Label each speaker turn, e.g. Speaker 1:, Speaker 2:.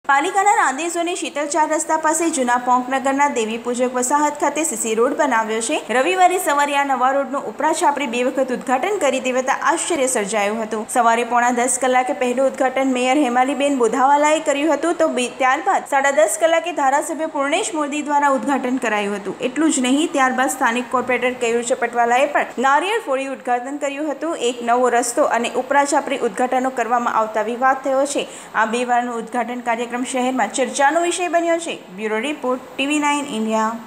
Speaker 1: પાલિકાના આદેશોને શીતલ 4 રસ્તા પાસે જૂના પોંકનગરના દેવી પૂજક વસાહત ખાતે સીસી રોડ બનાવ્યો છે। રવિવારે સવારે આ નવા રોડનું ઉપરા છાપરી 2 વખત ઉદ્ઘાટન કરી દેવાતા આશ્ચર્ય સર્જાયું હતું। સવારે 9:45 કલાકે પહેલું ઉદ્ઘાટન મેયર હેમાલીબેન બોધાવાલાએ કર્યું હતું તો ત્યારબાદ 10:30 કલાકે ધારાસભ્ય પૂર્ણેશ મોદી દ્વારા ઉદ્ઘાટન કરાયું હતું। એટલું જ નહીં, ત્યારબાદ સ્થાનિક કોર્પોરેટર કેયુર ચપટવાલાએ પણ નારિયેળ ફોડી ઉદ્ઘાટન કર્યું હતું। એક નવો રસ્તો અને ઉપરા છાપરી ઉદ્ઘાટનો કરવામાં આવતા વિવાદ થયો છે। આ 2 વારનું ઉદ્ઘાટન કાર્યક્રમ શહેરમાં ચર્ચાનો વિષય બન્યો છે। Bureau report, TV9 India.